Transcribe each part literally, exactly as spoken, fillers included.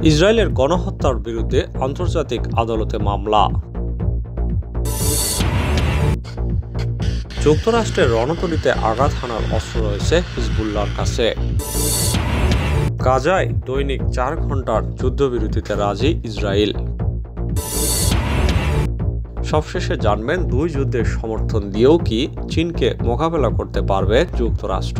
ইসরায়েলের গণহত্যার বিরুদ্ধে আন্তর্জাতিক আদালতে মামলা। যুক্তরাষ্ট্রের রণতরিতে আঘাত হানার অস্ত্র রয়েছে হিজবুল্লাহর কাছে। গাজায় দৈনিক চার ঘন্টার যুদ্ধবিরতিতে রাজি ইসরায়েল। সবশেষে জানবেন দুই যুদ্ধের সমর্থন দিয়েও কি চীনকে মোকাবেলা করতে পারবে যুক্তরাষ্ট্র।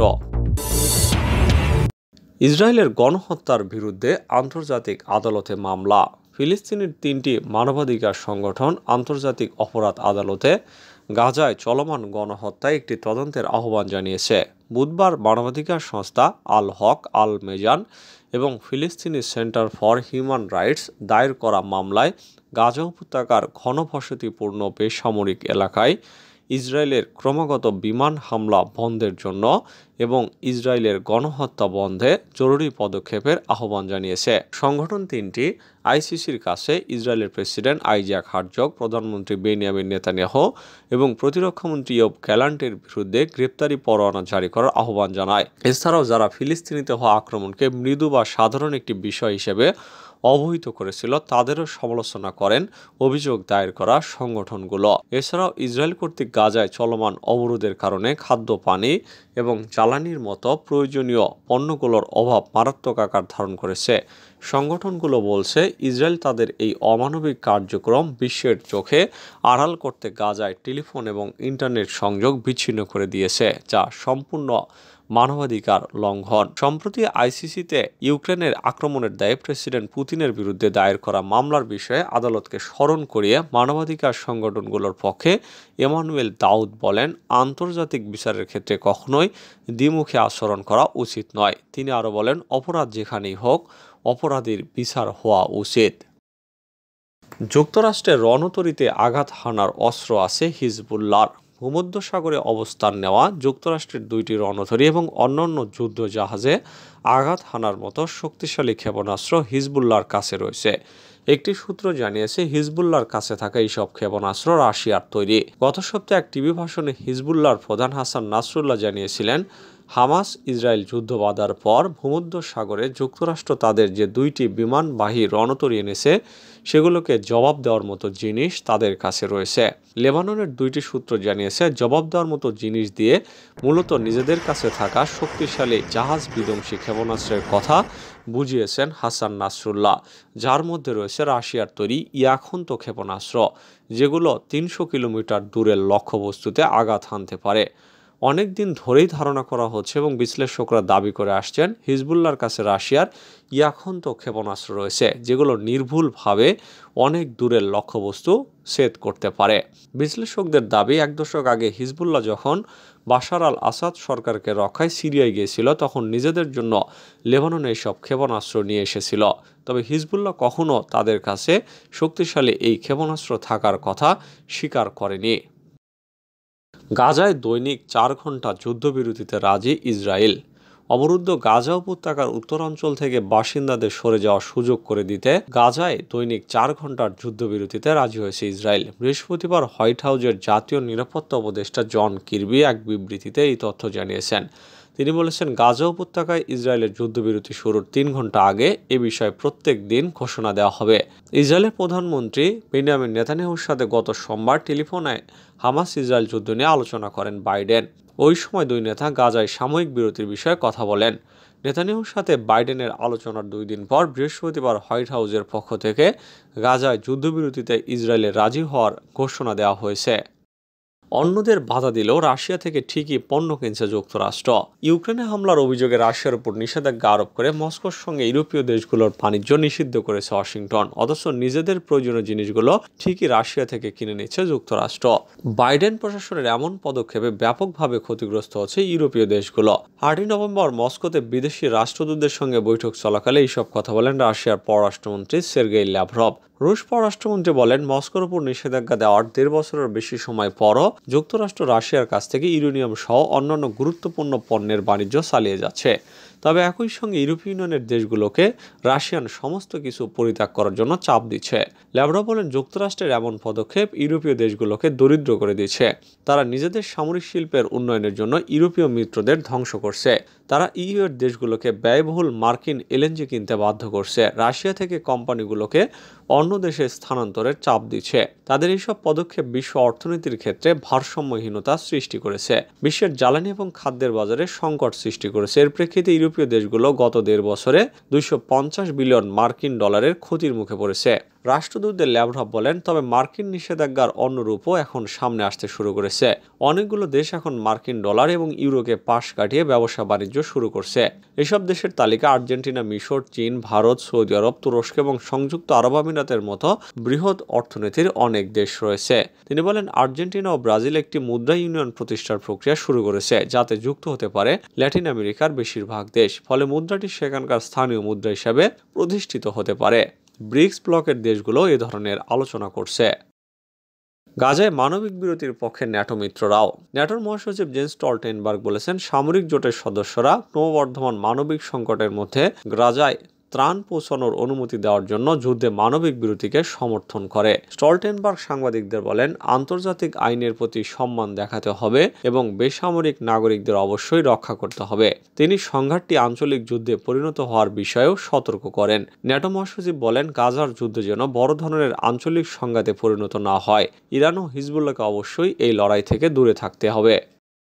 ইসরায়েলের গণহত্যার বিরুদ্ধে আন্তর্জাতিক আদালতে মামলা। ফিলিস্তিনের তিনটি মানবাধিকার সংগঠন আন্তর্জাতিক অপরাধ আদালতে গাজায় চলমান গণহত্যায় একটি তদন্তের আহ্বান জানিয়েছে। বুধবার মানবাধিকার সংস্থা আল হক আল মেজান এবং ফিলিস্তিনি সেন্টার ফর হিউম্যান রাইটস দায়ের করা মামলায় গাজা উপত্যকার ঘনবসতিপূর্ণ বেসামরিক এলাকায় ইসরায়েলের ক্রমাগত বিমান হামলা বন্ধের জন্য এবং ইসরায়েলের গণহত্যা বন্ধে জরুরি পদক্ষেপের আহ্বান জানিয়েছে। সংগঠন তিনটি আইসিসির কাছে ইসরায়েলের প্রেসিডেন্ট আইজাক হারজগ, প্রধানমন্ত্রী বেনিয়ামিন নেতানিয়াহু এবং প্রতিরক্ষামন্ত্রী ইয়োব গ্যালান্টের বিরুদ্ধে গ্রেপ্তারি পরোয়ানা জারি করার আহ্বান জানায়। এছাড়াও যারা ফিলিস্তিনিতে হওয়া আক্রমণকে মৃদু বা সাধারণ একটি বিষয় হিসেবে অবহিত করেছিল তাদেরও সমালোচনা করেন অভিযোগ দায়ের করা সংগঠনগুলো। এছাড়াও ইসরায়েল কর্তৃক গাজায় চলমান অবরোধের কারণে খাদ্য, পানি এবং জ্বালানির মতো প্রয়োজনীয় পণ্যগুলোর অভাব মারাত্মক আকার ধারণ করেছে। সংগঠনগুলো বলছে ইসরায়েল তাদের এই অমানবিক কার্যক্রম বিশ্বের চোখে আড়াল করতে গাজায় টেলিফোন এবং ইন্টারনেট সংযোগ বিচ্ছিন্ন করে দিয়েছে, যা সম্পূর্ণ মানবাধিকার লঙ্ঘন। সম্প্রতি আইসিসিতে ইউক্রেনের আক্রমণের দায়ে প্রেসিডেন্ট পুতিনের বিরুদ্ধে দায়ের করা মামলার বিষয়ে আদালতকে স্মরণ করিয়ে মানবাধিকার সংগঠনগুলোর পক্ষে এমানুয়েল দাউদ বলেন, আন্তর্জাতিক বিচারের ক্ষেত্রে কখনোই দ্বিমুখী আচরণ করা উচিত নয়। তিনি আরও বলেন, অপরাধ যেখানেই হোক অপরাধীর বিচার হওয়া উচিত। যুক্তরাষ্ট্রের রণতরিতে আঘাত হানার অস্ত্র আছে হিজবুল্লাহর। ভূমধ্যসাগরে অবস্থান নেওয়া যুক্তরাষ্ট্রের দুইটি রণতরী এবং অন্যান্য যুদ্ধ জাহাজে আঘাত হানার মতো শক্তিশালী ক্ষেপণাস্ত্র হিজবুল্লাহর কাছে রয়েছে। একটি সূত্র জানিয়েছে, হিজবুল্লাহর কাছে থাকা এইসব ক্ষেপণাস্ত্র রাশিয়ার তৈরি। গত সপ্তাহে এক টিভি ভাষণে হিজবুল্লাহর প্রধান হাসান নাসরুল্লাহ জানিয়েছিলেন, হামাস ইসরায়েল যুদ্ধ বাঁধার পর ভূমধ্যসাগরে যুক্তরাষ্ট্র তাদের যে দুইটি বিমানবাহী রণতরী এনেছে সেগুলোকে জবাব দেওয়ার মতো জিনিস তাদের কাছে রয়েছে। লেবাননের দুইটি সূত্র জানিয়েছে, জবাব দেওয়ার মতো জিনিস দিয়ে মূলত নিজেদের কাছে থাকা শক্তিশালী জাহাজ বিধ্বংসী ক্ষেপণাস্ত্রের কথা বুঝিয়েছেন হাসান নাসরুল্লাহ, যার মধ্যে রয়েছে রাশিয়ার তৈরি ইয়াখন্ত ক্ষেপণাস্ত্র, যেগুলো তিনশো কিলোমিটার দূরের লক্ষ্যবস্তুতে আঘাত হানতে পারে। অনেক দিন ধরেই ধারণা করা হচ্ছে এবং বিশ্লেষকরা দাবি করে আসছেন, হিজবুল্লাহর কাছে রাশিয়ার ইয়াখন্ত ক্ষেপণাস্ত্র রয়েছে, যেগুলো নির্ভুলভাবে অনেক দূরের লক্ষ্যবস্তু ছেদ করতে পারে। বিশ্লেষকদের দাবি, এক দশক আগে হিজবুল্লাহ যখন বাশার আল আসাদ সরকারকে রক্ষায় সিরিয়ায় গিয়েছিল তখন নিজেদের জন্য লেবাননে এইসব ক্ষেপণাস্ত্র নিয়ে এসেছিল। তবে হিজবুল্লাহ কখনো তাদের কাছে শক্তিশালী এই ক্ষেপণাস্ত্র থাকার কথা স্বীকার করেনি। গাজায় দৈনিক চার ঘন্টা যুদ্ধবিরতিতে রাজি ইসরায়েল। অবরুদ্ধ গাজা উপত্যকার উত্তরাঞ্চল থেকে বাসিন্দাদের সরে যাওয়ার সুযোগ করে দিতে গাজায় দৈনিক চার ঘন্টার যুদ্ধবিরতিতে রাজি হয়েছে ইসরায়েল। বৃহস্পতিবার হোয়াইট হাউসের জাতীয় নিরাপত্তা উপদেষ্টা জন কির্বি এক বিবৃতিতে এই তথ্য জানিয়েছেন। তিনি বলেছেন, গাজা উপত্যকায় ইসরায়েলের যুদ্ধবিরতি শুরুর তিন ঘন্টা আগে এ বিষয়ে প্রত্যেক দিন ঘোষণা দেওয়া হবে। ইসরায়েলের প্রধানমন্ত্রী বেনিয়ামিন নেতানিয়াহুর সাথে গত সোমবার টেলিফোনে হামাস ইসরায়েল যুদ্ধ নিয়ে আলোচনা করেন বাইডেন। ওই সময় দুই নেতা গাজায় সাময়িক বিরতির বিষয়ে কথা বলেন। নেতানিয়াহুর সাথে বাইডেনের আলোচনার দুই দিন পর বৃহস্পতিবার হোয়াইট হাউসের পক্ষ থেকে গাজায় যুদ্ধবিরতিতে ইসরায়েলের রাজি হওয়ার ঘোষণা দেওয়া হয়েছে। অন্যদের বাধা দিলেও রাশিয়া থেকে ঠিকই পণ্য কিনছে যুক্তরাষ্ট্র। ইউক্রেনে হামলার অভিযোগে রাশিয়ার উপর নিষেধাজ্ঞা আরোপ করে মস্কোর সঙ্গে ইউরোপীয় দেশগুলোর বাণিজ্য নিষিদ্ধ করেছে ওয়াশিংটন। অথচ নিজেদের প্রয়োজনীয় জিনিসগুলো ঠিকই রাশিয়া থেকে কিনে নিচ্ছে যুক্তরাষ্ট্র। বাইডেন প্রশাসনের এমন পদক্ষেপে ব্যাপকভাবে ক্ষতিগ্রস্ত হচ্ছে ইউরোপীয় দেশগুলো। আটই নভেম্বর মস্কোতে বিদেশি রাষ্ট্রদূতদের সঙ্গে বৈঠক চলাকালে এইসব কথা বলেন রাশিয়ার পররাষ্ট্রমন্ত্রী সের্গেই ল্যাভরভ। রুশ পররাষ্ট্রমন্ত্রী বলেন, মস্কোর উপর নিষেধাজ্ঞা দেওয়ার দেড় বছরের বেশি সময় পরও যুক্তরাষ্ট্র রাশিয়ার কাছ থেকে ইউরেনিয়াম সহ অন্যান্য গুরুত্বপূর্ণ পণ্যের বাণিজ্য চালিয়ে যাচ্ছে। তবে একই সঙ্গে ইউরোপীয় ইউনিয়নের দেশগুলোকে রাশিয়ান সমস্ত কিছু পরিত্যাগ করার জন্য চাপ দিচ্ছে। ল্যাভরভ বলেন, যুক্তরাষ্ট্রের এমন পদক্ষেপ ইউরোপীয় দেশগুলোকে দরিদ্র করে দিচ্ছে। তারা নিজেদের সামরিক শিল্পের উন্নয়নের জন্য ইউরোপীয় মিত্রদের ধ্বংস করছে। তারা ইইউ এর দেশগুলোকে ব্যয়বহুল মার্কিন এলএনজি কিনতে বাধ্য করছে। রাশিয়া থেকে কোম্পানিগুলোকে অন্য দেশে স্থানান্তরের চাপ দিচ্ছে। তাদের এইসব পদক্ষেপ বিশ্ব অর্থনীতির ক্ষেত্রে ভারসাম্যহীনতা সৃষ্টি করেছে, বিশ্বের জ্বালানি এবং খাদ্যের বাজারে সংকট সৃষ্টি করেছে। এর প্রেক্ষিতে ইউরোপীয় দেশগুলো গত দেড় বছরে দুইশো পঞ্চাশ বিলিয়ন মার্কিন ডলারের ক্ষতির মুখে পড়েছে। রাষ্ট্রদূতদের ল্যাভরভ বলেন, তবে মার্কিন নিষেধাজ্ঞার অন্য রূপও এখন সামনে আসতে শুরু করেছে। অনেকগুলো দেশ এখন মার্কিন ডলার এবং ইউরোকে পাশ কাটিয়ে ব্যবসা বাণিজ্য শুরু করছে। এসব দেশের তালিকা আর্জেন্টিনা, মিশর, চীন, ভারত, সৌদি আরব, তুরস্ক এবং সংযুক্ত আরব আমিরাতের মতো বৃহৎ অর্থনীতির অনেক দেশ রয়েছে। তিনি বলেন, আর্জেন্টিনা ও ব্রাজিল একটি মুদ্রা ইউনিয়ন প্রতিষ্ঠার প্রক্রিয়া শুরু করেছে, যাতে যুক্ত হতে পারে ল্যাটিন আমেরিকার বেশিরভাগ দেশ। ফলে মুদ্রাটি সেখানকার স্থানীয় মুদ্রা হিসাবে প্রতিষ্ঠিত হতে পারে। ব্রিক্স ব্লকের দেশগুলো এ ধরনের আলোচনা করছে। গাজায় মানবিক বিরতির পক্ষে ন্যাটো মিত্ররাও। ন্যাটোর মহাসচিব জেন্স স্টলটেনবার্গ বলেছেন, সামরিক জোটের সদস্যরা ক্রমবর্ধমান মানবিক সংকটের মধ্যে গাজায় ত্রাণ পৌঁছানোর অনুমতি দেওয়ার জন্য যুদ্ধে মানবিক বিরতিকে সমর্থন করে। স্টলটেনবার্গ সাংবাদিকদের বলেন, আন্তর্জাতিক আইনের প্রতি সম্মান দেখাতে হবে এবং বেসামরিক নাগরিকদের অবশ্যই রক্ষা করতে হবে। তিনি সংঘাতটি আঞ্চলিক যুদ্ধে পরিণত হওয়ার বিষয়েও সতর্ক করেন। ন্যাটো মহাসচিব বলেন, গাজার যুদ্ধ যেন বড় ধরনের আঞ্চলিক সংঘাতে পরিণত না হয়। ইরান ও হিজবুল্লাহকে অবশ্যই এই লড়াই থেকে দূরে থাকতে হবে।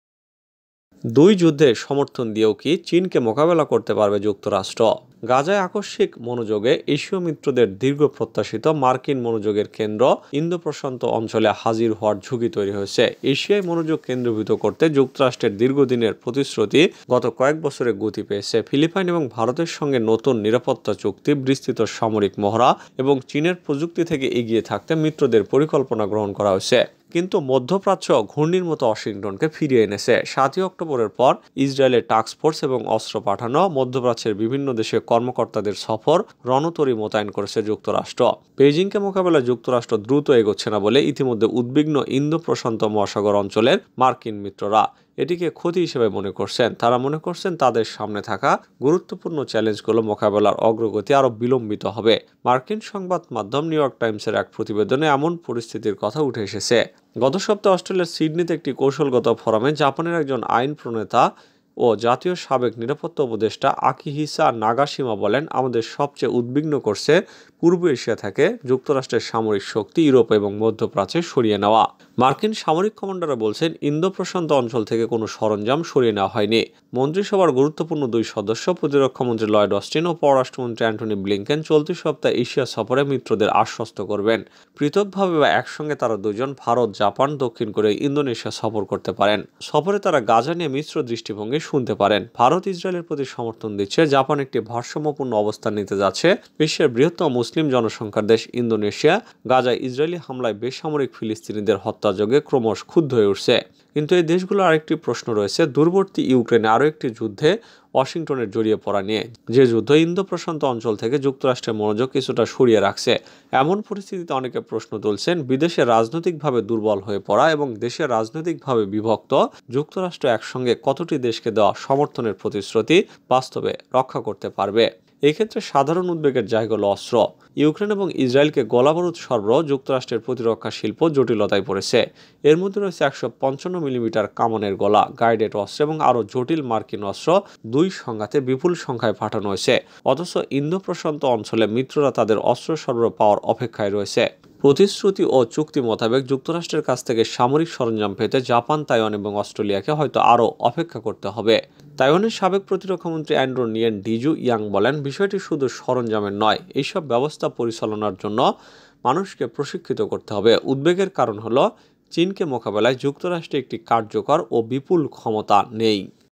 দুই যুদ্ধে সমর্থন দিয়েও কি চীনকে মোকাবেলা করতে পারবে যুক্তরাষ্ট্র? গাজায় আকস্মিক মনোযোগে এশীয় মিত্রদের দীর্ঘ প্রত্যাশিত মার্কিন মনোযোগের কেন্দ্র ইন্দো প্রশান্ত অঞ্চলে হাজির হওয়ার ঝুঁকি তৈরি হয়েছে। এশিয়ায় মনোযোগ কেন্দ্রীভূত করতে যুক্তরাষ্ট্রের দীর্ঘদিনের প্রতিশ্রুতি গত কয়েক বছরে গতি পেয়েছে। ফিলিপাইন এবং ভারতের সঙ্গে নতুন নিরাপত্তা চুক্তি, বিস্তৃত সামরিক মহড়া এবং চীনের প্রযুক্তি থেকে এগিয়ে থাকতে মিত্রদের পরিকল্পনা গ্রহণ করা হয়েছে। কিন্তু মধ্যপ্রাচ্য ঘূর্ণির মতো ওয়াশিংটনকে ফিরিয়ে এনেছে। সাতই অক্টোবরের পর ইসরায়েলের টাস্ক ফোর্স এবং অস্ত্র পাঠানো, মধ্যপ্রাচ্যের বিভিন্ন দেশে কর্মকর্তাদের সফর, রণতরী মোতায়েন করেছে যুক্তরাষ্ট্র। বেইজিংকে মোকাবেলায় যুক্তরাষ্ট্র দ্রুত এগোচ্ছে না বলে ইতিমধ্যে উদ্বিগ্ন ইন্দো প্রশান্ত মহাসাগর অঞ্চলের মার্কিন মিত্ররা। এটিকে ক্ষতি হিসেবে মনে করছেন। তারা মনে করছেন তাদের সামনে থাকা গুরুত্বপূর্ণ চ্যালেঞ্জগুলো মোকাবেলার অগ্রগতি আরও বিলম্বিত হবে। মার্কিন সংবাদ মাধ্যম নিউ ইয়র্ক টাইমসের এক প্রতিবেদনে এমন পরিস্থিতির কথা উঠে এসেছে। গত সপ্তাহে অস্ট্রেলিয়ার সিডনিতে একটি কৌশলগত ফোরামে জাপানের একজন আইন প্রণেতা ও জাতীয় সাবেক নিরাপত্তা উপদেষ্টা আকিহিসা নাগাশিমা বলেন, আমাদের সবচেয়ে উদ্বিগ্ন করছে পূর্ব এশিয়া থেকে যুক্তরাষ্ট্রের সামরিক শক্তি ইউরোপ এবং মধ্যপ্রাচ্যে সরিয়ে নেওয়া। মার্কিন সামরিক কমান্ডাররা বলছেন, ইন্দো প্রশান্ত অঞ্চল থেকে কোনো সরঞ্জাম সরিয়ে নেওয়া হয়নি। মন্ত্রিসভার গুরুত্বপূর্ণ দুই সদস্য, প্রতিরক্ষামন্ত্রী লয়েড অস্টিন ও পররাষ্ট্রমন্ত্রী অ্যান্টনি ব্লিংকেন চলতি সপ্তাহে এশিয়া সফরে মিত্রদের আশ্বস্ত করবেন। পৃথকভাবে বা একসঙ্গে তারা দুজন ভারত, জাপান, দক্ষিণ কোরিয়া, ইন্দোনেশিয়া সফর করতে পারেন। সফরে তারা গাজা নিয়ে মিশ্র দৃষ্টিভঙ্গি শুনতে পারেন। ভারত ইসরায়েলের প্রতি সমর্থন দিচ্ছে, জাপান একটি ভারসাম্যপূর্ণ অবস্থান নিতে যাচ্ছে। বিশ্বের বৃহত্তম মুসলিম জনসংখ্যার দেশ ইন্দোনেশিয়া গাজায় ইসরায়েলি হামলায় বেসামরিক ফিলিস্তিনিদের হত্যাযোগে ক্রমশ ক্ষুব্ধ হয়ে উঠছে। কিন্তু এই দেশগুলোর আরেকটি প্রশ্ন রয়েছে, দূরবর্তী ইউক্রেনে আরও একটি যুদ্ধে ওয়াশিংটনের জড়িয়ে পড়া নিয়ে, যে যুদ্ধ ইন্দো প্রশান্ত অঞ্চল থেকে যুক্তরাষ্ট্রের মনোযোগ কিছুটা সরিয়ে রাখছে। এমন পরিস্থিতিতে অনেকে প্রশ্ন তুলছেন, বিদেশে রাজনৈতিকভাবে দুর্বল হয়ে পড়া এবং দেশে রাজনৈতিকভাবে বিভক্ত যুক্তরাষ্ট্র একসঙ্গে কতটি দেশকে দেওয়া সমর্থনের প্রতিশ্রুতি বাস্তবে রক্ষা করতে পারবে। এই ক্ষেত্রে সাধারণ উদ্বেগের জায়গা হল অস্ত্র। ইউক্রেন এবং ইসরায়েলকে গোলাবারুদ সরবরাহ যুক্তরাষ্ট্রের প্রতিরক্ষা শিল্প জটিলতায় পড়েছে। এর মধ্যে রয়েছে একশো পঞ্চান্ন মিলিমিটার কামানের গলা, গাইডেড অস্ত্র এবং আরও জটিল মার্কিন অস্ত্র দুই সংঘাতে বিপুল সংখ্যায় পাঠানো হয়েছে। অথচ ইন্দো প্রশান্ত অঞ্চলে মিত্ররা তাদের অস্ত্র সরবরাহ পাওয়ার অপেক্ষায় রয়েছে। প্রতিশ্রুতি ও চুক্তি মোতাবেক যুক্তরাষ্ট্রের কাছ থেকে সামরিক সরঞ্জাম পেতে জাপান, তাইওয়ান এবং অস্ট্রেলিয়াকে হয়তো আরও অপেক্ষা করতে হবে। তাইওয়ানের সাবেক প্রতিরক্ষামন্ত্রী অ্যান্ড্রো নিয়েন ডিজু ইয়াং বলেন, বিষয়টি শুধু সরঞ্জামের নয়, এইসব ব্যবস্থা পরিচালনার জন্য মানুষকে প্রশিক্ষিত করতে হবে। উদ্বেগের কারণ হলো, চীনকে মোকাবেলায় যুক্তরাষ্ট্রে একটি কার্যকর ও বিপুল ক্ষমতা নেই।